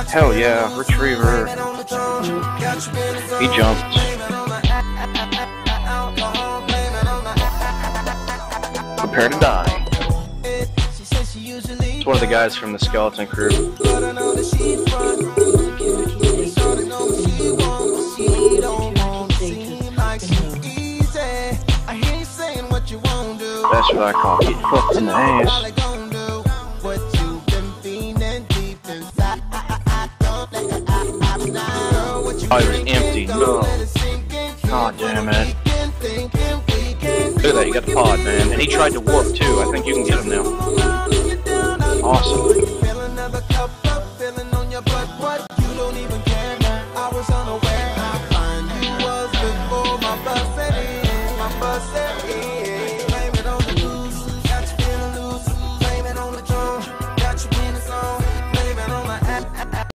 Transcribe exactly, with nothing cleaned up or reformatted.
Hell yeah, retriever. He jumped. Prepare to die. It's one of the guys from the Skeleton Crew. That's what I call getting fucked in the ass. Oh, it was empty. No. God damn it. Look at that, you got the pod, man. And he tried to warp too. I think you can get him now. Awesome.